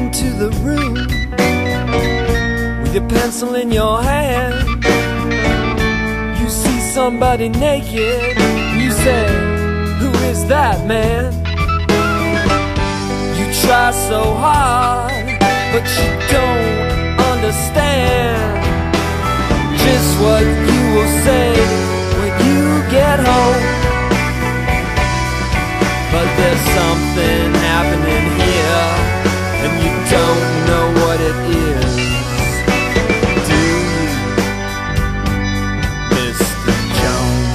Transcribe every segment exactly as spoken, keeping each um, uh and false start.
into the room with your pencil in your hand. You see somebody naked, you say, "Who is that man?" You try so hard, but you don't understand just what you will say when you get home. But there's something happening here, and you don't know what it is. Do you, Mister Jones?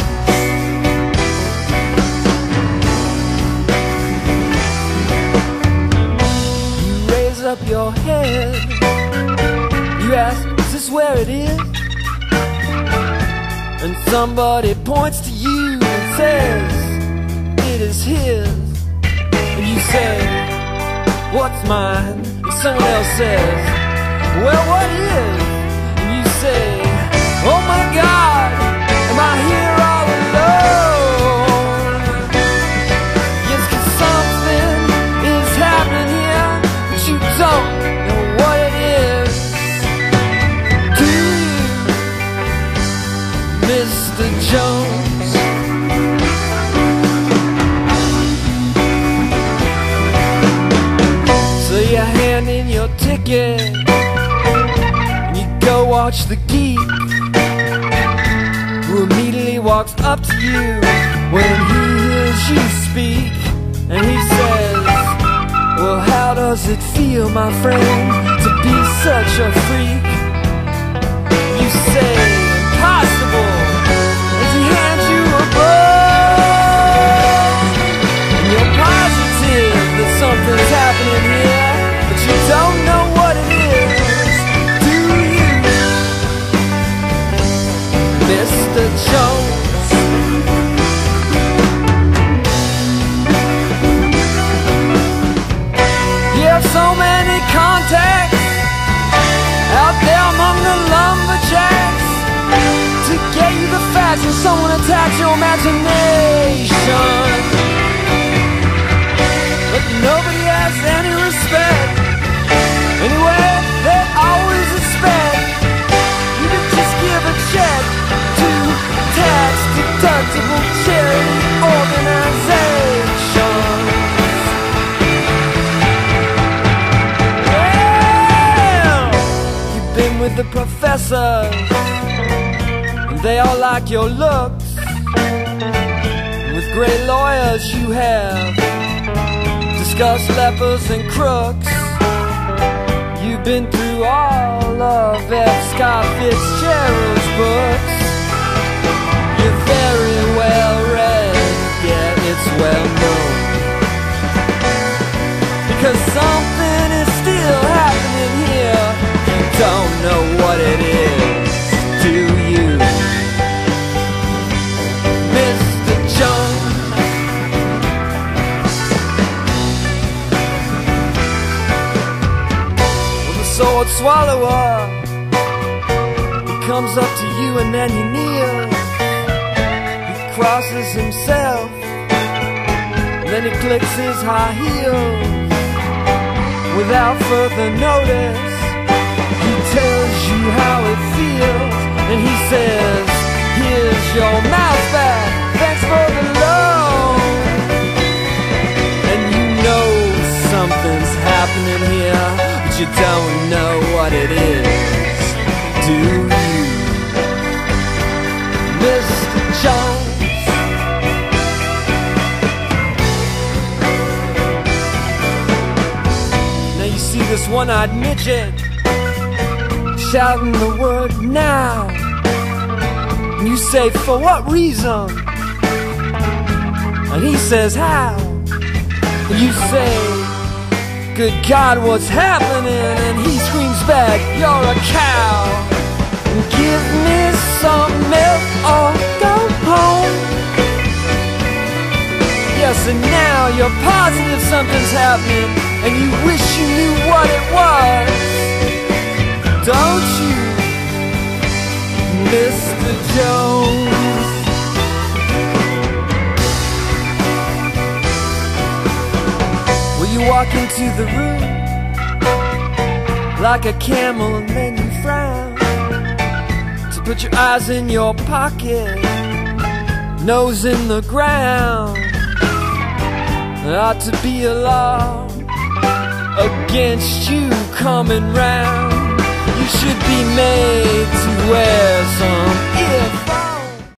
You raise up your head, you ask, "Is this where it is?" And somebody points to you and says, "It is his." And you say, "What's mine?" And someone else says, "Well, what is?" And you say, "Oh my God, am I here all alone?" Yes, 'cause something is happening here, but you don't know what it is. Do you, Mister Jones? So you hand in your ticket and you go watch the geek, who immediately walks up to you when he hears you speak, and he says, "Well, how does it feel, my friend, to be such a freak?" You say, "Impossible," as he hands you a book, and you're positive that something's happening here, but you don't know what it is. Do you, Mister Jones? You have so many contacts out there among the lumberjacks to get you the facts, and someone attacks your imagination. But nobody has any respect. Anyway, they always expect you to just give a check to tax-deductible charity organizations. Well, you've been with the professors, and they all like your looks. With great lawyers you have discussed lepers and crooks. You've been through all of F. Scott Fitzgerald's books. You're very well read, yeah, it's well known. Because something is still happening here. You don't know what it is, do you, Mister Jones? Sword swallower, he comes up to you and then he kneels. He crosses himself, and then he clicks his high heels. Without further notice, he tells you how it feels, and he says, "Here's your mouse back, thanks for the loan." And you know something's happening here, you don't know what it is, do you, Mister Jones? Now you see this one-eyed midget shouting the word now, and you say, "For what reason?" And he says, "How?" And you say, "Good God, what's happening?" And he screams back, "You're a cow. Give me some milk or go home." Yes, and now you're positive something's happening, and you wish you knew what it was. Don't you, Mister Jones? Well, you walk into the room like a camel and then you frown. To put your eyes in your pocket, nose in the ground. There ought to be a law against you coming round. You should be made to wear some